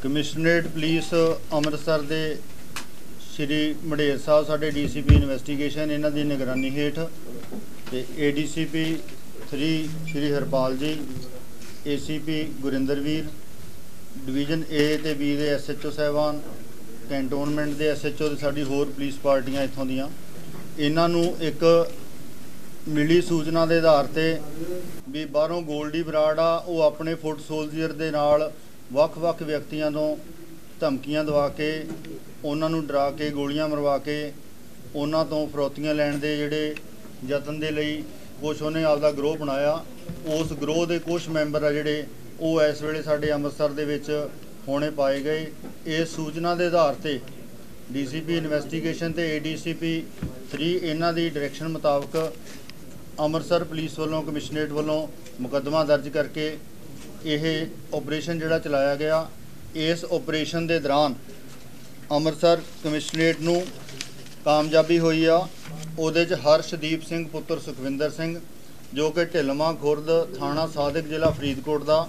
Commissionerate police Amritsar के श्री मडेर साहब साढ़े DCP इन्वेस्टिगेशन इन्हों की निगरानी हेठ ते ADCP 3 Shri Harpal ji, ACP Gurinderveer, division A ते B के SHO साहबान, कैंटोनमेंट के SHO ते साडी होर पुलिस पार्टियां इत्थों दियां इन्हों एक मिली सूचना के आधार पर भी बाहरों गोल्डी बराड़ आ वो अपने फुट सोल्जर के नाल ਵੱਖ-ਵੱਖ व्यक्तियों तो धमकियां दवा के उन्होंने डरा के गोलियां मरवा के उन्हों तो फरौतियां लैण के जिहड़े यतन के लिए कुछ उन्हें आपका ग्रोह बनाया। उस ग्रोह के कुछ मैंबर आ जिहड़े वो इस वेले साडे अमृतसर दे विच होने पाए गए। इस सूचना के आधार पर DCP इन्वेस्टिगेशन ते ADCP 3 इन्हां दी डायरैक्शन मुताबक अमृतसर पुलिस वालों कमिश्नरेट वालों मुकदमा दर्ज करके यह ऑपरेशन जिहड़ा चलाया गया। इस ऑपरेशन के दौरान अमृतसर कमिश्नरेट नूं कामयाबी हुई आ। उहदे च हर्षदीप सिंह पुत्र सुखविंदर सिंह जो कि ढिलमा खुर्द थाना सादिक जिला फरीदकोट का,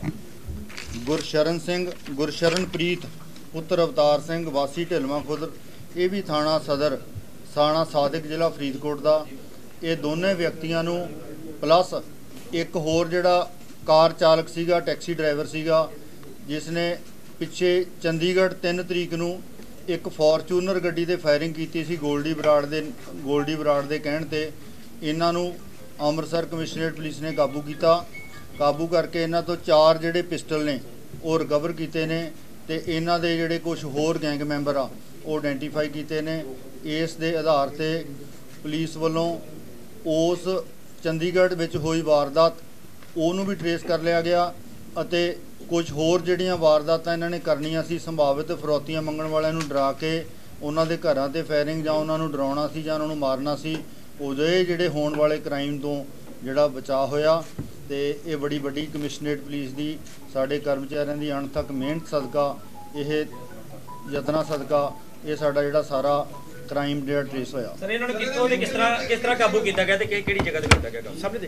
गुरशरणप्रीत पुत्र अवतार सिंह वासी ढिलमा खुर्द ये भी थाना सदर थाना सादिक जिला फरीदकोट का, ये दोनों व्यक्तियों नूं प्लस एक होर जिहड़ा कार चालक सीगा टैक्सी ड्राइवर सीगा जिसने पिछे चंडीगढ़ 3 तरीक नूं एक फॉर्चूनर गड्डी ते फायरिंग की सी गोल्डी बराड़ दे कहण ते इन्हां नूं अमृतसर कमिश्नरेट पुलिस ने काबू करके इन्हां तो 4 जिहड़े पिस्टल ने वो रिकवर कीते ने ते इन्हां दे जिहड़े कुछ होर गैंग मैंबर आ वो आइडेंटिफाई कीते ने। इस दे आधार ते पुलिस वालों उस चंडीगढ़ विच होई वारदात ਉਹਨੂੰ भी ट्रेस कर लिया गया ਅਤੇ कुछ होर ਜਿਹੜੀਆਂ ਵਾਰਦਾਤਾਂ ਇਹਨਾਂ ਨੇ ਕਰਨੀਆਂ ਸੀ ਸੰਭਾਵਿਤ ਫਰੌਤੀਆਂ ਮੰਗਣ ਵਾਲਿਆਂ ਨੂੰ ਡਰਾ ਕੇ ਉਹਨਾਂ ਦੇ ਘਰਾਂ ਤੇ ਫਾਇਰਿੰਗ ਜਾਂ ਉਹਨਾਂ ਨੂੰ ਡਰਾਉਣਾ ਸੀ ਜਾਂ ਉਹਨਾਂ ਨੂੰ ਮਾਰਨਾ ਸੀ। ਉਹਦੇ ਜਿਹੜੇ ਹੋਣ ਵਾਲੇ ਕ੍ਰਾਈਮ ਤੋਂ ਜਿਹੜਾ ਬਚਾਅ ਹੋਇਆ ਤੇ ਇਹ ਬੜੀ ਵੱਡੀ ਕਮਿਸ਼ਨਰੇਟ ਪੁਲਿਸ ਦੀ ਸਾਡੇ ਕਰਮਚਾਰੀਆਂ ਦੀ ਅਣਥੱਕ ਮਿਹਨਤ ਸਦਕਾ ਇਹ ਯਤਨਾਂ ਸਦਕਾ ਇਹ ਸਾਡਾ ਜਿਹੜਾ ਸਾਰਾ ਕ੍ਰਾਈਮ ਜਿਹੜਾ ਟ੍ਰੇਸ ਹੋਇਆ। ਸਰ ਇਹਨਾਂ ਨੂੰ ਕਿੱਥੋਂ ਤੇ ਕਿਸ ਤਰ੍ਹਾਂ ਕਾਬੂ ਕੀਤਾ ਗਿਆ ਤੇ ਕਿਹੜੀ ਜਗ੍ਹਾ ਤੇ ਕੀਤਾ ਗਿਆ ਸਭ ਨੇ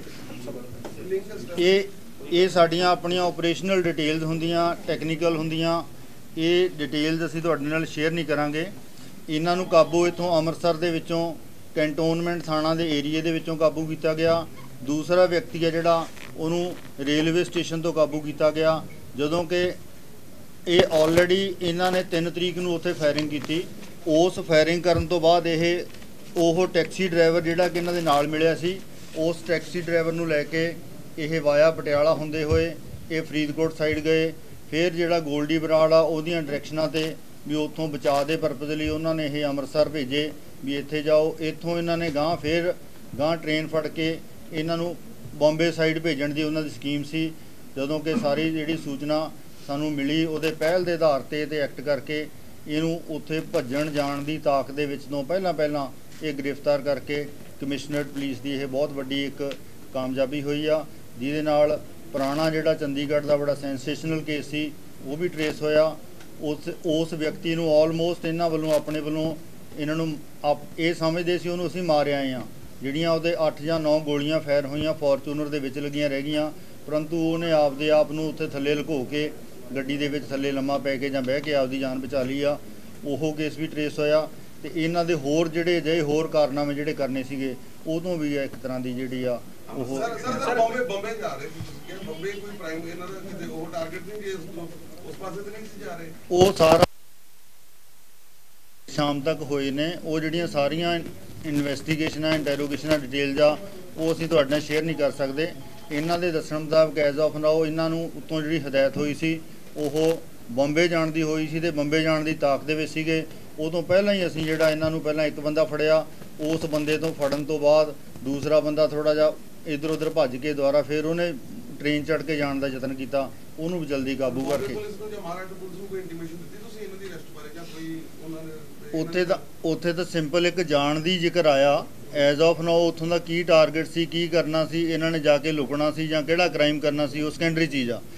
ਦੇਖੋ। ਇਹ ਸਾਡੀਆਂ ਆਪਣੀਆਂ ਆਪਰੇਸ਼ਨਲ ਡਿਟੇਲਸ ਹੁੰਦੀਆਂ ਟੈਕਨੀਕਲ ਹੁੰਦੀਆਂ ਇਹ ਡਿਟੇਲਸ ਅਸੀਂ ਤੁਹਾਡੇ ਨਾਲ ਸ਼ੇਅਰ ਨਹੀਂ ਕਰਾਂਗੇ। ਇਹਨਾਂ ਨੂੰ ਕਾਬੂ ਇੱਥੋਂ ਅੰਮ੍ਰਿਤਸਰ ਦੇ ਵਿੱਚੋਂ ਕੈਂਟੋਨਮੈਂਟ ਥਾਣਾ ਦੇ ਏਰੀਏ ਦੇ ਵਿੱਚੋਂ ਕਾਬੂ ਕੀਤਾ ਗਿਆ। ਦੂਸਰਾ ਵਿਅਕਤੀ ਹੈ ਜਿਹੜਾ ਉਹਨੂੰ ਰੇਲਵੇ ਸਟੇਸ਼ਨ ਤੋਂ ਕਾਬੂ ਕੀਤਾ ਗਿਆ ਜਦੋਂ ਕਿ ਇਹ ਆਲਰੇਡੀ ਇਹਨਾਂ ਨੇ 3 ਤਰੀਕ ਨੂੰ ਉੱਥੇ ਫਾਇਰਿੰਗ ਕੀਤੀ। ਉਸ ਫਾਇਰਿੰਗ ਕਰਨ ਤੋਂ ਬਾਅਦ ਉਹ ਟੈਕਸੀ ਡਰਾਈਵਰ ਜਿਹੜਾ ਕਿ ਇਹਨਾਂ ਦੇ ਨਾਲ ਮਿਲਿਆ ਸੀ ਉਸ ਟੈਕਸੀ ਡਰਾਈਵਰ ਨੂੰ ਲੈ ਕੇ ਇਹ ਵਾਇਆ ਪਟਿਆਲਾ ਹੁੰਦੇ ਹੋਏ ਇਹ ਫਰੀਦਕੋਟ ਸਾਈਡ ਗਏ। ਫਿਰ ਜਿਹੜਾ ਗੋਲਡੀ ਬਰਾੜ ਆ ਉਹਦੀਆਂ ਡਾਇਰੈਕਸ਼ਨਾਂ ਤੇ ਵੀ ਉੱਥੋਂ ਬਚਾਅ ਦੇ ਪਰਪਸ ਲਈ ਉਹਨਾਂ ਨੇ ਇਹ ਅੰਮ੍ਰਿਤਸਰ ਭੇਜੇ ਵੀ ਇੱਥੇ ਜਾਓ। ਇੱਥੋਂ ਇਹਨਾਂ ਨੇ ਗਾਂ ਟ੍ਰੇਨ ਫੜ ਕੇ ਇਹਨਾਂ ਨੂੰ ਬੰਬੇ ਸਾਈਡ ਭੇਜਣ ਦੀ ਉਹਨਾਂ ਦੀ ਸਕੀਮ ਸੀ। ਜਦੋਂ ਕਿ ਸਾਰੀ ਜਿਹੜੀ ਸੂਚਨਾ ਸਾਨੂੰ ਮਿਲੀ ਉਹਦੇ ਪਹਿਲ ਦੇ ਆਧਾਰ ਤੇ ਐਕਟ ਕਰਕੇ ਇਹਨੂੰ ਉੱਥੇ ਭੱਜਣ ਜਾਣ ਦੀ ਤਾਕ ਦੇ ਵਿੱਚ ਤੋਂ ਪਹਿਲਾਂ ਇਹ ਗ੍ਰਿਫਤਾਰ ਕਰਕੇ ਕਮਿਸ਼ਨਰੇਟ ਪੁਲਿਸ ਦੀ ਇਹ ਬਹੁਤ ਵੱਡੀ ਇੱਕ ਕਾਮਯਾਬੀ ਹੋਈ ਆ ਜਿਹਦੇ ਨਾਲ ਪੁਰਾਣਾ ਜਿਹੜਾ ਚੰਡੀਗੜ੍ਹ ਦਾ ਬੜਾ ਸੈਂਸੇਸ਼ਨਲ ਕੇਸ ਸੀ ਉਹ ਵੀ ਟਰੇਸ ਹੋਇਆ। ਉਸ ਵਿਅਕਤੀ ਨੂੰ ਆਲਮੋਸਟ ਇਹਨਾਂ ਵੱਲੋਂ ਆਪਣੇ ਵੱਲੋਂ ਇਹਨਾਂ ਨੂੰ ਇਹ ਸਮਝਦੇ ਸੀ ਉਹਨੂੰ ਅਸੀਂ ਮਾਰ ਆਏ ਹਾਂ। ਜਿਹੜੀਆਂ ਉਹਦੇ 8 ਜਾਂ 9 ਗੋਲੀਆਂ ਫਾਇਰ ਹੋਈਆਂ ਫੋਰਚੂਨਰ ਦੇ ਵਿੱਚ ਲੱਗੀਆਂ ਰਹਿ ਗਈਆਂ ਪਰੰਤੂ ਉਹਨੇ ਆਪਦੇ ਆਪ ਨੂੰ ਉੱਥੇ ਥੱਲੇ ਲੁਕੋ ਕੇ ਗੱਡੀ ਦੇ ਵਿੱਚ ਥੱਲੇ ਲੰਮਾ ਪੈ ਕੇ ਜਾਂ ਬਹਿ ਕੇ ਆਪਦੀ ਜਾਨ ਬਚਾ ਲਈ ਆ। ਉਹ ਕੇਸ ਵੀ ਟਰੇਸ ਹੋਇਆ ਤੇ ਇਹਨਾਂ ਦੇ ਹੋਰ ਜਿਹੜੇ ਅਜਿਹੇ ਹੋਰ ਕਾਰਨਾਮੇ ਜਿਹੜੇ ਕਰਨੇ ਸੀਗੇ ਉਦੋਂ ਵੀ ਇੱਕ ਤਰ੍ਹਾਂ ਦੀ ਜਿਹੜੀ ਆ ਉਹ ਬੰਬੇ ਜਾ ਰਹੇ ਸੀ ਬੰਬੇ ਕੋਈ ਪ੍ਰਾਈਮ ਇਹਨਾਂ ਦਾ ਕਿਤੇ ਉਹ ਟਾਰਗੇਟ ਨਹੀਂ ਜੇ ਉਸ ਪਾਸੇ ਤੇ ਨਹੀਂ ਸੀ ਜਾ ਰਹੇ। ਉਹ ਸਾਰਾ ਸ਼ਾਮ ਤੱਕ ਹੋਏ ਨੇ ਉਹ ਜਿਹੜੀਆਂ ਸਾਰੀਆਂ ਇਨਵੈਸਟੀਗੇਸ਼ਨਾਂ ਇੰਟਰੋਗੇਸ਼ਨਾਂ ਡਿਟੇਲਸ ਆ ਉਹ ਅਸੀਂ ਤੁਹਾਡੇ ਨਾਲ ਸ਼ੇਅਰ ਨਹੀਂ ਕਰ ਸਕਦੇ। ਇਹਨਾਂ ਦੇ ਦੱਸਣ ਮੁਤਾਬਕ ਐਜ਼ ਆਫ ਨਾਓ ਇਹਨਾਂ ਨੂੰ ਉੱਤੋਂ ਜਿਹੜੀ ਹਦਾਇਤ ਹੋਈ ਸੀ ਉਹ ਬੰਬੇ ਜਾਣ ਦੀ ਹੋਈ ਸੀ ਤੇ ਬੰਬੇ ਜਾਣ ਦੀ ਤਾਕ ਦੇ ਵਿੱਚ ਸੀਗੇ। ਉਦੋਂ ਪਹਿਲਾਂ ਹੀ ਅਸੀਂ ਜਿਹੜਾ ਇਹਨਾਂ ਨੂੰ ਪਹਿਲਾਂ ਇੱਕ ਬੰਦਾ ਫੜਿਆ ਉਸ ਬੰਦੇ ਤੋਂ ਫੜਨ ਤੋਂ ਬਾਅਦ ਦੂਸਰਾ ਬੰਦਾ ਥੋੜਾ ਜਿਹਾ ਇੱਧਰ ਉੱਧਰ ਭੱਜ ਕੇ ਦੁਬਾਰਾ ਫਿਰ ਉਹਨੇ ਟ੍ਰੇਨ ਚੜ੍ਹ ਕੇ ਜਾਣ ਦਾ ਯਤਨ ਕੀਤਾ ਉਹਨੂੰ ਵੀ ਜਲਦੀ ਕਾਬੂ ਕਰਕੇ ਉੱਥੇ ਤਾਂ ਸਿੰਪਲ ਇੱਕ ਜਾਣ ਦੀ ਜ਼ਿਕਰ ਆਇਆ ਐਜ਼ ਆਫ ਨਾਓ ਉੱਥੋਂ ਦਾ ਕੀ ਟਾਰਗੇਟ ਸੀ ਕੀ ਕਰਨਾ ਸੀ ਇਹਨਾਂ ਨੇ ਜਾ ਕੇ ਲੁਕਣਾ ਸੀ ਜਾਂ ਕਿਹੜਾ ਕ੍ਰਾਈਮ ਕਰਨਾ ਸੀ ਉਹ ਸੈਕੰਡਰੀ ਚੀਜ਼ ਆ।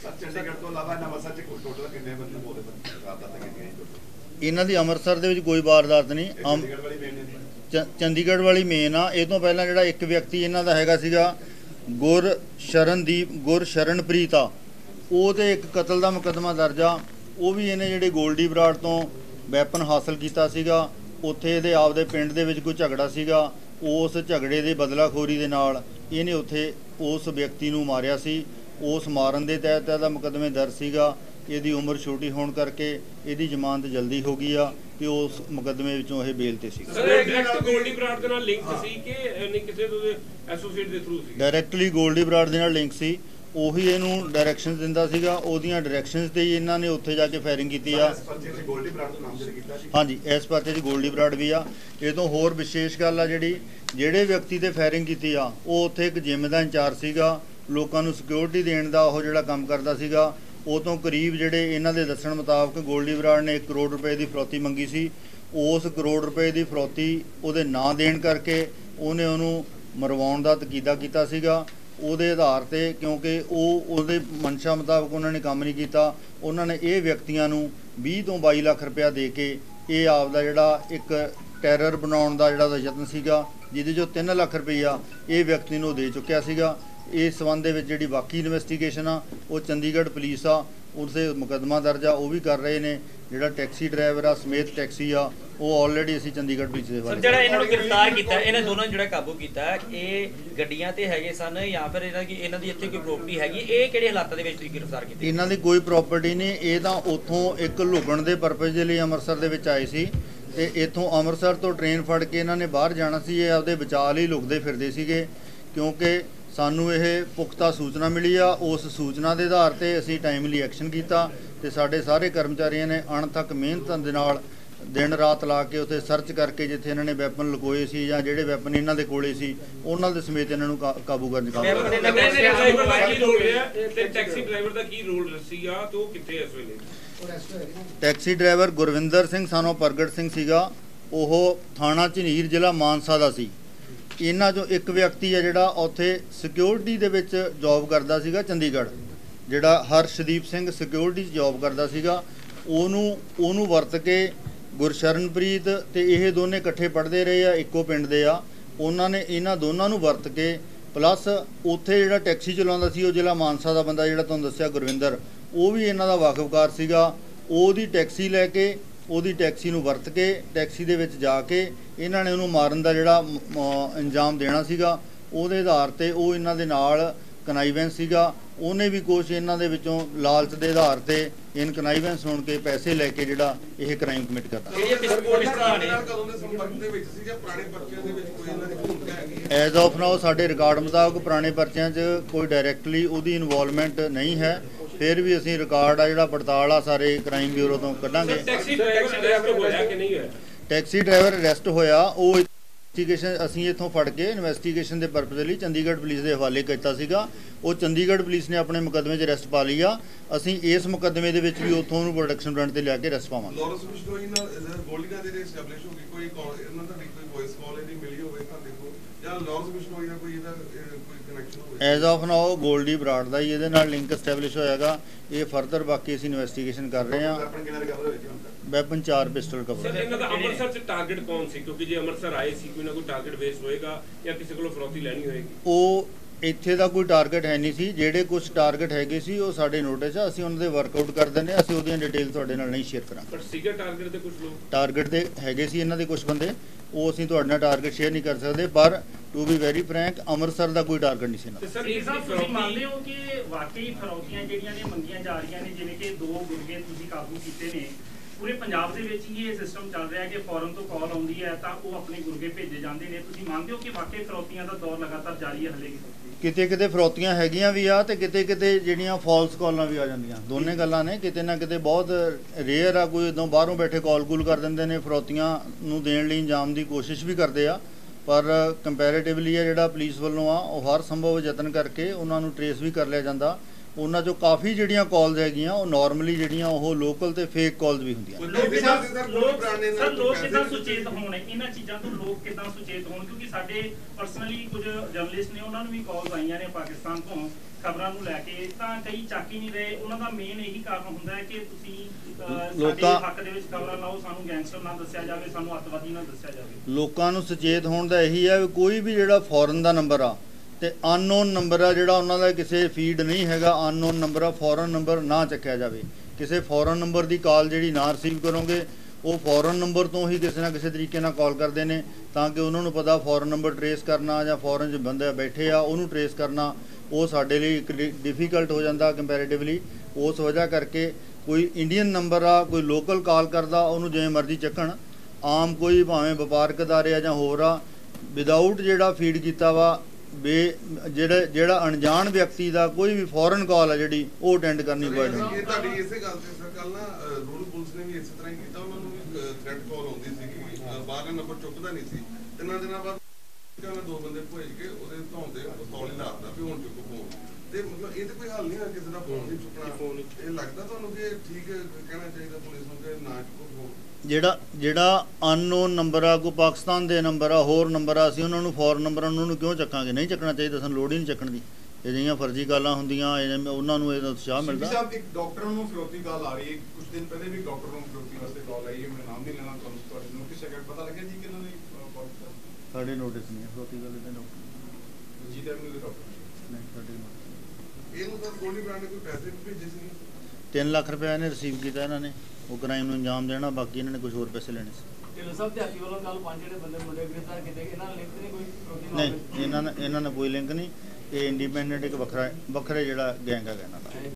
ਇਹਨਾਂ ਦੀ ਅੰਮ੍ਰਿਤਸਰ ਦੇ ਵਿੱਚ ਕੋਈ ਵਾਰਦਾਤ ਨਹੀਂ। ਚੰਡੀਗੜ੍ਹ ਵਾਲੀ ਮੇਨ ਆ। ਇਹ ਤੋਂ ਪਹਿਲਾਂ ਜਿਹੜਾ ਇੱਕ ਵਿਅਕਤੀ ਇਹਨਾਂ ਦਾ ਹੈਗਾ ਸੀਗਾ ਗੁਰਸ਼ਰਨਪ੍ਰੀਤ ਆ ਉਹ ਤੇ ਇੱਕ ਕਤਲ ਦਾ ਮੁਕੱਦਮਾ ਦਰਜ ਆ ਉਹ ਵੀ ਇਹਨੇ ਜਿਹੜੇ ਗੋਲਡੀ ਬਰਾੜ ਤੋਂ ਵੈਪਨ ਹਾਸਲ ਕੀਤਾ ਸੀਗਾ। ਉੱਥੇ ਇਹਦੇ ਆਪਦੇ ਪਿੰਡ ਦੇ ਵਿੱਚ ਕੋਈ ਝਗੜਾ ਸੀਗਾ, ਉਸ ਝਗੜੇ ਦੇ ਬਦਲਾਖੋਰੀ ਦੇ ਨਾਲ ਇਹਨੇ ਉੱਥੇ ਉਸ ਵਿਅਕਤੀ ਨੂੰ ਮਾਰਿਆ ਸੀ। ਉਸ ਮਾਰਨ ਦੇ ਤਹਿਤ ਇਹਦਾ ਮੁਕੱਦਮੇ ਦਰਜ ਸੀਗਾ। ਇਹਦੀ ਉਮਰ ਛੋਟੀ ਹੋਣ ਕਰਕੇ ਇਹਦੀ ਜ਼ਮਾਨਤ ਜਲਦੀ ਹੋ ਗਈ ਆ ਤੇ ਉਸ ਮੁਕੱਦਮੇ ਵਿੱਚੋਂ ਇਹ ਬੇਲ ਤੇ ਸੀ। ਗੋਲਡੀ ਬਰਾੜ ਦੇ ਨਾਲ ਲਿੰਕ ਸੀ ਕਿ ਨਹੀਂ ਕਿਸੇ ਦੇ ਐਸੋਸੀਏਟ ਦੇ ਥਰੂ ਸੀ? ਡਾਇਰੈਕਟਲੀ ਗੋਲਡੀ ਬਰਾੜ ਦੇ ਨਾਲ ਲਿੰਕ ਸੀ। ਉਹੀ ਇਹਨੂੰ ਡਾਇਰੈਕਸ਼ਨਸ ਦਿੰਦਾ ਸੀਗਾ। ਉਹਦੀਆਂ ਡਾਇਰੈਕਸ਼ਨਸ ਤੇ ਹੀ ਇਹਨਾਂ ਨੇ ਉੱਥੇ ਜਾ ਕੇ ਫਾਇਰਿੰਗ ਕੀਤੀ ਆ। ਹਾਂਜੀ, ਇਸ ਪਰਚੇ 'ਚ ਗੋਲਡੀ ਬਰਾੜ ਵੀ ਆ। ਇਹ ਤੋਂ ਹੋਰ ਵਿਸ਼ੇਸ਼ ਗੱਲ ਆ ਜਿਹੜੇ ਵਿਅਕਤੀ ਤੇ ਫਾਇਰਿੰਗ ਕੀਤੀ ਆ ਉਹ ਉੱਥੇ ਇੱਕ ਜਿਮ ਦਾ ਇੰਚਾਰਜ ਸੀਗਾ। ਲੋਕਾਂ ਨੂੰ ਸਿਕਿਉਰਿਟੀ ਦੇਣ ਦਾ ਉਹ ਜਿਹੜਾ ਕੰਮ ਕਰਦਾ ਸੀਗਾ। ਉਹ ਤੋਂ ਕਰੀਬ ਜਿਹੜੇ ਇਹਨਾਂ ਦੇ ਦੱਸਣ ਮੁਤਾਬਕ ਗੋਲਡੀ ਬਰਾੜ ਨੇ 1 ਕਰੋੜ ਰੁਪਏ ਦੀ ਫਰੌਤੀ ਮੰਗੀ ਸੀ। ਉਸ ਕਰੋੜ ਰੁਪਏ ਦੀ ਫਰੌਤੀ ਉਹਦੇ ਨਾ ਦੇਣ ਕਰਕੇ ਉਹਨੇ ਉਹਨੂੰ ਮਰਵਾਉਣ ਦਾ ਤਕੀਦਾ ਕੀਤਾ ਸੀਗਾ। ਉਹਦੇ ਆਧਾਰ ਤੇ ਕਿਉਂਕਿ ਉਹਦੇ ਮਨਸ਼ਾ ਮੁਤਾਬਕ ਉਹਨਾਂ ਨੇ ਕੰਮ ਨਹੀਂ ਕੀਤਾ, ਉਹਨਾਂ ਨੇ ਇਹ ਵਿਅਕਤੀਆਂ ਨੂੰ 20 ਤੋਂ 22 ਲੱਖ ਰੁਪਇਆ ਦੇ ਕੇ ਇਹ ਆਪ ਦਾ ਜਿਹੜਾ ਇੱਕ ਟੈਰਰ ਬਣਾਉਣ ਦਾ ਜਿਹੜਾ ਯਤਨ ਸੀਗਾ, ਜਿਹਦੇ 'ਚੋਂ 3 ਲੱਖ ਰੁਪਈਆ ਇਹ ਵਿਅਕਤੀ ਨੂੰ ਦੇ ਚੁੱਕਿਆ ਸੀਗਾ। ਇਸ ਸੰਬੰਧ ਦੇ ਵਿੱਚ ਜਿਹੜੀ ਬਾਕੀ ਇਨਵੈਸਟੀਗੇਸ਼ਨ ਆ ਉਹ ਚੰਡੀਗੜ੍ਹ ਪੁਲਿਸ ਆ ਉਸਦੇ ਮੁਕੱਦਮਾ ਦਰਜ ਆ, ਉਹ ਵੀ ਕਰ ਰਹੇ ਨੇ। ਜਿਹੜਾ ਟੈਕਸੀ ਡਰਾਈਵਰ ਆ ਸਮੇਤ ਟੈਕਸੀ ਆ ਉਹ ਆਲਰੇਡੀ ਅਸੀਂ ਚੰਡੀਗੜ੍ਹ ਪੁਲਿਸ ਦੇ ਸਰ ਜਿਹੜਾ ਇਹਨਾਂ ਨੂੰ ਗ੍ਰਿਫਤਾਰ ਕੀਤਾ, ਇਹਨਾਂ ਦੋਨਾਂ ਨੂੰ ਜਿਹੜਾ ਕਾਬੂ ਕੀਤਾ, ਇਹ ਗੱਡੀਆਂ ਤੇ ਹੈਗੇ ਸਨ ਜਾਂ ਫਿਰ ਇਹਨਾਂ ਦੀ ਇੱਥੇ ਕੋਈ ਪ੍ਰੋਪਰਟੀ ਹੈਗੀ? ਇਹ ਕਿਹੜੇ ਹਾਲਾਤਾਂ ਦੇ ਵਿੱਚ ਤੁਸੀਂ ਗ੍ਰਿਫਤਾਰ ਕੀਤੇ? ਇਹਨਾਂ ਦੀ ਕੋਈ ਪ੍ਰੋਪਰਟੀ ਨਹੀਂ। ਇਹ ਤਾਂ ਉੱਥੋਂ ਇੱਕ ਲੁਕਣ ਦੇ ਪਰਪਸ ਦੇ ਲਈ ਅੰਮ੍ਰਿਤਸਰ ਦੇ ਵਿੱਚ ਆਏ ਸੀ ਤੇ ਇੱਥੋਂ ਅੰਮ੍ਰਿਤਸਰ ਤੋਂ ਟ੍ਰੇਨ ਫੜ ਕੇ ਇਹਨਾਂ ਨੇ ਬਾਹਰ ਜਾਣਾ ਸੀ। ਇਹ ਆਪਦੇ ਬਚਾਅ ਲਈ ਲੁਕਦੇ ਫਿਰਦੇ ਸੀਗੇ ਕਿਉਂਕਿ ਸਾਨੂੰ ਇਹ ਪੁਖਤਾ ਸੂਚਨਾ ਮਿਲੀ ਆ। ਉਸ ਸੂਚਨਾ ਦੇ ਆਧਾਰ ਤੇ ਅਸੀਂ ਟਾਈਮਲੀ ਐਕਸ਼ਨ ਕੀਤਾ ਤੇ ਸਾਡੇ ਸਾਰੇ ਕਰਮਚਾਰੀਆਂ ਨੇ ਅਣਥੱਕ ਮਿਹਨਤ ਦੇ ਨਾਲ ਦਿਨ ਰਾਤ ਲਾ ਕੇ ਉੱਥੇ ਸਰਚ ਕਰਕੇ ਜਿੱਥੇ ਇਹਨਾਂ ਨੇ ਵੈਪਨ ਲੁਕੋਏ ਸੀ ਜਾਂ ਜਿਹੜੇ ਵੈਪਨ ਇਹਨਾਂ ਦੇ ਕੋਲੇ ਸੀ ਉਹਨਾਂ ਦੇ ਸਮੇਤ ਇਹਨਾਂ ਨੂੰ ਕਾਬੂ ਕਰਨ ਦੀ ਕਾਰਵਾਈ ਕੀਤੀ। ਡਰਾਈਵਰ ਦਾ ਕੀ ਰੋਲ ਹੈ ਤੇ ਟੈਕਸੀ ਡਰਾਈਵਰ ਦਾ ਕੀ ਰੋਲ ਸੀਗਾ ਤੇ ਉਹ ਕਿੱਥੇ ਇਸ ਵੇਲੇ? ਟੈਕਸੀ ਡਰਾਈਵਰ ਗੁਰਵਿੰਦਰ ਸਿੰਘ ਸਾਨੂੰ ਪ੍ਰਗਟ ਸਿੰਘ ਸੀਗਾ। ਉਹ ਥਾਣਾ ਝਨੀਰ ਜ਼ਿਲ੍ਹਾ ਮਾਨਸਾ ਦਾ ਸੀ। ਇਹਨਾਂ 'ਚੋਂ ਇੱਕ ਵਿਅਕਤੀ ਹੈ ਜਿਹੜਾ ਉੱਥੇ ਸਿਕਿਉਰਿਟੀ ਦੇ ਵਿੱਚ ਜੌਬ ਕਰਦਾ ਸੀਗਾ ਚੰਡੀਗੜ੍ਹ, ਜਿਹੜਾ ਹਰਸ਼ਦੀਪ ਸਿੰਘ ਸਿਕਿਉਰਿਟੀ 'ਚ ਜੌਬ ਕਰਦਾ ਸੀਗਾ। ਉਹਨੂੰ ਵਰਤ ਕੇ ਗੁਰਸ਼ਰਨਪ੍ਰੀਤ ਤੇ ਇਹ ਦੋਨੇ ਇਕੱਠੇ ਪੜ੍ਹਦੇ ਰਹੇ ਆ, ਇੱਕੋ ਪਿੰਡ ਦੇ ਆ। ਉਹਨਾਂ ਨੇ ਇਹਨਾਂ ਦੋਨਾਂ ਨੂੰ ਵਰਤ ਕੇ ਪਲੱਸ ਉੱਥੇ ਜਿਹੜਾ ਟੈਕਸੀ ਚਲਾਉਂਦਾ ਸੀ ਉਹ ਜ਼ਿਲ੍ਹਾ ਮਾਨਸਾ ਦਾ ਬੰਦਾ ਜਿਹੜਾ ਤੁਹਾਨੂੰ ਦੱਸਿਆ ਗੁਰਵਿੰਦਰ, ਉਹ ਵੀ ਇਹਨਾਂ ਦਾ ਵਾਕਫਕਾਰ ਸੀਗਾ। ਉਹਦੀ ਟੈਕਸੀ ਲੈ ਕੇ ਉਹਦੀ ਟੈਕਸੀ ਨੂੰ ਵਰਤ ਕੇ ਟੈਕਸੀ ਦੇ ਵਿੱਚ ਜਾ ਕੇ ਇਹਨਾਂ ਨੇ ਉਹਨੂੰ ਮਾਰਨ ਦਾ ਜਿਹੜਾ ਅੰਜਾਮ ਦੇਣਾ ਸੀਗਾ। ਉਹਦੇ ਆਧਾਰ ਤੇ ਉਹ ਇਹਨਾਂ ਦੇ ਨਾਲ ਕਨਾਈਵੈਂਸ ਸੀਗਾ। ਉਹਨੇ ਵੀ ਕੁਛ ਇਹਨਾਂ ਦੇ ਵਿੱਚੋਂ ਲਾਲਚ ਦੇ ਆਧਾਰ ਤੇ ਇਨ ਕਨਾਈਵੈਂਸ ਹੋਣ ਕੇ ਪੈਸੇ ਲੈ ਕੇ ਜਿਹੜਾ ਇਹ ਕ੍ਰਾਈਮ ਕਮਿਟ ਕਰਦਾ। ਐਜ਼ ਆਫ ਨਾਓ ਸਾਡੇ ਰਿਕਾਰਡ ਮੁਤਾਬਕ ਪੁਰਾਣੇ ਪਰਚਿਆਂ 'ਚ ਕੋਈ ਡਾਇਰੈਕਟਲੀ ਉਹਦੀ ਇਨਵੋਲਵਮੈਂਟ ਨਹੀਂ ਹੈ। ਫਿਰ ਵੀ ਅਸੀਂ ਰਿਕਾਰਡ ਆ ਜਿਹੜਾ ਪੜਤਾਲ ਆ ਸਾਰੇ ਕ੍ਰਾਈਮ ਬਿਊਰੋ ਤੋਂ ਕੱਢਾਂਗੇ। ਟੈਕਸੀ ਡਰਾਈਵਰ ਅਰੈਸਟ ਹੋਇਆ ਕਿ ਨਹੀਂ ਹੋਇਆ? ਟੈਕਸੀ ਡਰਾਈਵਰ ਅਰੈਸਟ ਹੋਇਆ। ਉਹ ਇਨਵੈਸਟੀਗੇਸ਼ਨ ਅਸੀਂ ਇੱਥੋਂ ਫੜ ਕੇ ਇਨਵੈਸਟੀਗੇਸ਼ਨ ਦੇ ਪਰਪਸ ਲਈ ਚੰਡੀਗੜ੍ਹ ਪੁਲਿਸ ਦੇ ਹਵਾਲੇ ਕੀਤਾ ਸੀਗਾ। ਉਹ ਚੰਡੀਗੜ੍ਹ ਪੁਲਿਸ ਨੇ ਆਪਣੇ ਮੁਕੱਦਮੇ 'ਚ ਅਰੈਸਟ ਪਾ ਲਈ ਆ। ਅਸੀਂ ਇਸ ਮੁਕੱਦਮੇ ਦੇ ਵਿੱਚ ਵੀ ਉੱਥੋਂ ਉਹਨੂੰ ਪ੍ਰੋਡਕਸ਼ਨ ਬ੍ਰਾਂਡ ਤੇ ਲਿਆ ਕੇ ਅਰੈਸਟ ਪਾਵਾਂਗੇ। ਲਾਰੈਂਸ ਬਿਸ਼ਨੋਈ ਨਾਲ ਗੋਲਡੀਆਂ ਦੇ ਐਸਟੈਬਲਿਸ਼ ਹੋ ਗਈ ਕੋਈ ਇਹਨਾਂ ਦਾ ਕੋਈ ਵੌਇਸ ਕਾਲ ਇਹਦੀ ਮਿਲੀ ਹੋਵੇ ਤਾਂ ਦੇਖੋ, ਜਾਂ ਲਾਰੈਂਸ ਬਿਸ਼ਨੋਈ ਦਾ ਕੋਈ ਇਹਦਾ ਕੋਈ ਕਨੈਕਸ਼ਨ ਹੋਵੇ? As of now Goldy Brar ਦਾ ਹੀ ਇਹਦੇ ਨਾਲ ਲਿੰਕ ਐਸਟੈਬਲਿਸ਼ ਹੋਇਆਗਾ। ਇਹ ਫਰਦਰ ਬਾਕੀ ਅਸੀਂ ਇਨਵੈਸਟੀਗੇਸ਼ਨ ਕਰ ਰਹੇ ਹਾਂ। Weapon 4 pistol cover. ਸਰ ਇਹਨਾਂ ਦਾ ਅੰਮ੍ਰਿਤਸਰ 'ਚ ਟਾਰਗੇਟ ਕੌਣ ਸੀ? ਕਿਉਂਕਿ ਜੇ ਅੰਮ੍ਰਿਤਸਰ ਆਏ ਸੀ ਕੋਈ ਨਾ ਕੋਈ ਟਾਰਗੇਟ ਬੇਸ ਹੋਏਗਾ ਜਾਂ ਕਿਸੇ ਕੋਲੋਂ ਫਰੌਤੀ ਲੈਣੀ ਹੋਏਗੀ। ਉਹ ਇੱਥੇ ਦਾ ਕੋਈ ਟਾਰਗੇਟ ਹੈ ਨਹੀਂ ਸੀ। ਜਿਹੜੇ ਕੁਝ ਟਾਰਗੇਟ ਹੈਗੇ ਸੀ ਉਹ ਸਾਡੇ ਨੋਟਿਸ ਆ, ਅਸੀਂ ਉਹਨਾਂ ਦੇ ਵਰਕਆਊਟ ਕਰ ਦਿੰਦੇ। ਅਸੀਂ ਉਹਦੀਆਂ ਡਿਟੇਲ ਤੁਹਾਡੇ ਨਾਲ ਨਹੀਂ ਸ਼ੇਅਰ ਕਰਾਂਗੇ। ਪਰ ਸੀਗਾ ਟਾਰਗੇਟ ਦੇ ਕੁਝ ਲੋਕ ਟਾਰਗੇਟ ਦੇ ਹੈਗੇ ਸੀ ਇਹਨਾਂ ਦੇ ਕੁਝ ਬੰਦੇ, ਉਹ ਅਸੀਂ ਤੁਹਾਡੇ ਨਾਲ ਟਾਰਗੇਟ ਸ਼ੇਅਰ ਨਹੀਂ ਕਰ ਸਕਦੇ। ਪਰ to be very frank Amritsar ਦਾ ਕੋਈ ਟਾਰਗੇਟ ਨਹੀਂ ਸੀ ਇਹਨਾਂ ਦਾ। ਸਰ ਇਸ ਦੀ ਤੁਸੀਂ ਮੰਨਦੇ ਹੋ ਕਿ ਵਾਕਈ ਫਰੌਤੀਆਂ ਜਿਹੜੀਆਂ ਨੇ ਮੰਗੀਆਂ ਜਾ ਰਹੀਆਂ ਨੇ, ਜਿਵੇਂ ਕਿ 2 ਗੁਰਗੇ ਤੁਸੀਂ ਕਾਬੂ ਕੀਤੇ ਨੇ, ਪੂਰੇ ਪੰਜਾਬ ਦੇ ਵਿੱਚ ਹੀ ਇਹ ਸਿਸਟਮ ਚੱਲ ਰਿਹਾ ਕਿ ਫੋਰਨ ਤੋਂ ਕਾਲ ਆਉਂਦੀ ਹੈ ਤਾਂ ਉਹ ਆਪਣੇ ਗੁਰਗੇ ਭੇਜੇ ਜਾਂਦੇ ਨੇ? ਤੁਸੀਂ ਮੰਨਦੇ ਹੋ ਕਿ ਵਾਕਈ ਫਰੌਤੀਆਂ ਦਾ ਦੌਰ ਲਗਾਤਾਰ ਜਾਰੀ ਹੈ? ਹਲੇ ਕਿਤੇ ਕਿਤੇ ਫਰੌਤੀਆਂ ਹੈਗੀਆਂ ਵੀ ਆ ਤੇ ਕਿਤੇ ਕਿਤੇ ਜਿਹੜੀਆਂ ਫਾਲਸ ਕਾਲਾਂ ਵੀ ਆ ਜਾਂਦੀਆਂ। ਦੋਨੇ ਗੱਲਾਂ ਨੇ। ਕਿਤੇ ਨਾ ਕਿਤੇ ਬਹੁਤ ਰੇਅਰ ਆ ਕੋਈ ਇੱਦਾਂ ਬਾਹਰੋਂ ਬੈਠੇ ਕਾਲ ਕੂਲ ਕਰ ਦਿੰਦੇ ਨੇ, ਫਰੌਤੀਆਂ ਨੂੰ ਦੇਣ ਲਈ ਇੰਜਾਮ ਦੀ ਕੋਸ਼ਿਸ਼ ਵੀ ਕਰਦੇ ਆ। ਪਰ ਕੰਪੈਰੇਟਿਵਲੀ ਆ ਜਿਹੜਾ ਪੁਲਿਸ ਵੱਲੋਂ ਆ ਉਹ ਹਰ ਸੰਭਵ ਯਤਨ ਕਰਕੇ ਉਹਨਾਂ ਨੂੰ ਟਰੇਸ ਵੀ ਕਰ ਲਿਆ ਜਾਂਦਾ। ਉਹਨਾਂ 'ਚੋਂ ਕਾਫੀ ਜਿਹੜੀਆਂ ਕਾਲਸ ਹੈਗੀਆਂ ਉਹ ਨਾਰਮਲੀ ਜਿਹੜੀਆਂ ਉਹ ਲੋਕਲ ਤੇ ਫੇਕ ਕਾਲਸ ਵੀ ਹੁੰਦੀਆਂ। ਲੋਕ ਕਿੱਦਾਂ ਸੁਚੇਤ ਹੋਣ ਇਹਨਾਂ ਚੀਜ਼ਾਂ ਤੋਂ? ਲੋਕ ਕਿੱਦਾਂ ਸੁਚੇਤ ਹੋਣ? ਕਿਉਂਕਿ ਸਾਡੇ ਪਰਸਨਲੀ ਕੁਝ ਜਰਨਲਿਸਟ ਨੇ, ਉਹਨਾਂ ਨੂੰ ਵੀ ਕਾਲਸ ਆਈਆਂ ਨੇ ਪਾਕਿਸਤਾਨ ਤੋਂ ਖਬਰਾਂ ਨੂੰ ਲੈ ਕੇ, ਤਾਂ ਕਈ ਚੱਕ ਹੀ ਨਹੀਂ ਰਹੇ। ਉਹਨਾਂ ਦਾ ਮੇਨ ਇਹੀ ਕਾਰਨ ਹੁੰਦਾ ਹੈ ਕਿ ਤੁਸੀਂ ਸਾਡੇ ਹੱਕ ਦੇ ਵਿੱਚ ਖਬਰਾਂ ਲਾਓ, ਸਾਨੂੰ ਗੈਂਗਸਟਰ ਨਾ ਦੱਸਿਆ ਜਾਵੇ, ਸਾਨੂੰ ਅੱਤਵਾਦੀ ਨਾ ਦੱਸਿਆ ਜਾਵੇ। ਲੋਕਾਂ ਨੂੰ ਸੁਚੇਤ ਹੋਣ ਦਾ ਇਹੀ ਹੈ ਵੀ ਕੋਈ ਵੀ ਜਿਹੜਾ ਫੋਰਨ ਦਾ ਨੰਬਰ ਆ ਤੇ ਅਨਨੋਨ ਨੰਬਰ ਆ, ਜਿਹੜਾ ਉਹਨਾਂ ਦਾ ਕਿਸੇ ਫੀਡ ਨਹੀਂ ਹੈਗਾ, ਅਨਨੋਨ ਨੰਬਰ ਆ, ਫੋਰਨ ਨੰਬਰ ਨਾ ਚੱਕਿਆ ਜਾਵੇ। ਕਿਸੇ ਫੋਰਨ ਨੰਬਰ ਦੀ ਕਾਲ ਜਿਹੜੀ ਨਾ ਰਿਸੀਵ ਕਰੋਗੇ, ਉਹ ਫੋਰਨ ਨੰਬਰ ਤੋਂ ਹੀ ਕਿਸੇ ਨਾ ਕਿਸੇ ਤਰੀਕੇ ਨਾਲ ਕਾਲ ਕਰਦੇ ਨੇ, ਤਾਂ ਕਿ ਉਹਨਾਂ ਨੂੰ ਪਤਾ ਫੋਰਨ ਨੰਬਰ ਟਰੇਸ ਕਰਨਾ ਜਾਂ ਫੋਰਨ 'ਚ ਬੰਦੇ ਬੈਠੇ ਆ ਉਹਨੂੰ ਟਰੇਸ ਕਰਨਾ ਉਹ ਸਾਡੇ ਲਈ ਇੱਕ ਡਿਫਿਕਲਟ ਹੋ ਜਾਂਦਾ ਕੰਪੈਰੀਟਿਵਲੀ। ਉਸ ਵਜ੍ਹਾ ਕਰਕੇ ਕੋਈ ਇੰਡੀਅਨ ਨੰਬਰ ਆ, ਕੋਈ ਲੋਕਲ ਕਾਲ ਕਰਦਾ, ਉਹਨੂੰ ਜਿਵੇਂ ਮਰਜ਼ੀ ਚੱਕਣ। ਆਮ ਕੋਈ ਭਾਵੇਂ ਵਪਾਰਕ ਅਦਾਰੇ ਆ ਜਾਂ ਹੋਰ ਆ, ਵਿਦਆਊਟ ਜਿਹੜਾ ਫੀਡ ਕੀਤਾ ਵਾ ਜਿਹੜਾ ਅਣਜਾਣ ਵਿਅਕਤੀ ਦਾ ਕੋਈ ਵੀ ਫੋਰਨ ਕਾਲ ਆ ਜਿਹੜੀ ਉਹ ਅਟੈਂਡ ਕਰਨੀ ਅਵੋਇਡ ਹੁੰਦੀ। ਇਹ ਤੁਹਾਡੀ ਇਸੇ ਗੱਲ ਤੇ ਸਰ ਕੱਲ ਨਾ ਰੂਰਲ ਪੁਲਿਸ ਨੇ ਵੀ ਇਸੇ ਤਰ੍ਹਾਂ ਹੀ ਕੀਤਾ, ਉਹਨਾਂ ਨੂੰ ਵੀ ਥ੍ਰੈਟ ਕਾਲ ਆਉਂਦੀ ਸੀ, ਬਾਹਰਲਾ ਨੰਬਰ ਚੁੱਕਦਾ ਨਹੀਂ ਸੀ। 3 ਦਿਨਾਂ ਬਾਅਦ ਉਹਨਾਂ 2 ਬੰਦੇ ਭੇਜ ਕੇ ਉਹਦੇ ਧੌਣ ਤੇ ਪਿਸਤੌਲ ਹੀ ਲਾਤਾ ਵੀ ਹੁਣ ਚੁੱਕੋ ਫੋਨ। ਤੇ ਮਤਲਬ ਇਹ ਤੇ ਕੋਈ ਹੱਲ ਨਹੀਂ ਹੈ ਕਿਸੇ ਦਾ ਫੋਨ ਨਹੀਂ ਚੁੱਕਣਾ। ਇਹ ਲੱਗਦਾ ਤੁਹਾਨੂੰ ਕਿ ਠੀਕ ਕਹਿਣਾ ਚਾਹੀਦਾ ਪੁਲਿਸ ਨੂੰ ਕਿ ਨਾ ਚੁੱਕੋ ਫੋਨ? ਜਿਹੜਾ ਅਨਨੋਨ ਨੰਬਰ ਆ, ਕੋਈ ਪਾਕਿਸਤਾਨ ਦੇ ਨੰਬਰ ਆ, ਹੋਰ ਨੰਬਰ ਆ, ਅਸੀਂ ਉਹਨਾਂ ਨੂੰ ਫੋਰਨ ਨੰਬਰ ਉਹਨਾਂ ਨੂੰ ਕਿਉਂ ਚੱਕਾਂਗੇ? ਨਹੀਂ ਚੱਕਣਾ ਚਾਹੀਦਾ, ਸਾਨੂੰ ਲੋੜ ਹੀ ਨਹੀਂ ਚੱਕਣ ਦੀ। ਇਹ ਜਿਹੀਆਂ ਫਰਜ਼ੀ ਕਾਲਾਂ ਹੁੰਦੀਆਂ ਉਹਨਾਂ ਨੂੰ ਇਹਦਾ ਉਤਸ਼ਾਹ ਮਿਲਦਾ। ਸਾਹਿਬ ਇੱਕ ਡਾਕਟਰ ਨੂੰ ਫਿਰੌਤੀ ਕਾਲ ਆ ਰਹੀ ਹੈ, ਕੁਝ ਦਿਨ ਪਹਿਲੇ ਵੀ ਡਾਕਟਰ ਨੂੰ ਫਿਰੌਤੀ ਵਾਸਤੇ ਕਾਲ ਆਈ ਹੈ, ਮੈਂ ਨਾਮ ਨਹੀਂ ਲੈਣਾ, ਤੁਹਾਨੂੰ ਤੁਹਾਡੇ ਨੋਟਿਸ ਹੈਗਾ, ਪਤਾ ਲੱਗਿਆ ਜੀ ਕਿ ਇਹਨਾਂ ਨੇ ਕਾਲ ਕੀਤਾ? ਸਾਡੇ ਨੋਟਿਸ ਨਹੀਂ ਹੈ ਫਿਰੌਤੀ ਕਾਲ ਦੇ ਡਾਕਟਰ ਜੀ ਦੇ ਡਾਕਟਰ ਨਹੀਂ ਸਾਡੇ ਨੋਟਿਸ। ਇਹਨੂੰ ਤਾਂ ਗੋਲਡੀ ਬ੍ਰਾਂਡ ਨੇ ਕੋਈ ਪੈਸੇ ਵੀ ਭੇਜੇ ਸੀ? 3 ਲੱਖ ਰੁਪਏ ਇਹਨੇ ਰਿਸੀਵ ਕੀਤਾ ਇਹਨਾਂ ਨੇ, ਉਹ ਕ੍ਰਾਈਮ ਨੂੰ ਅੰਜਾਮ ਦੇਣਾ, ਬਾਕੀ ਇਹਨਾਂ ਨੇ ਕੁਝ ਹੋਰ ਪੈਸੇ ਲੈਣੇ ਸੀ। ਢਿੱਲੋਂ ਸਾਹਿਬ ਦਿਹਾਤੀ ਵੱਲੋਂ ਕੱਲ 5 ਜਿਹੜੇ ਬੰਦੇ ਮੁੰਡੇ ਗ੍ਰਿਫਤਾਰ ਕੀਤੇ ਗਏ, ਇਹਨਾਂ ਨਾਲ ਲਿੰਕ ਨਹੀਂ ਕੋਈ? ਨਹੀਂ, ਇਹਨਾਂ ਨਾਲ ਕੋਈ ਲਿੰਕ ਨਹੀਂ। ਇਹ ਇੰਡੀਪੈਂਡੈਂਟ ਇੱਕ ਵੱਖਰੇ ਜਿਹੜਾ ਗੈਂਗ ਹੈਗਾ ਇਹਨਾਂ ਦਾ।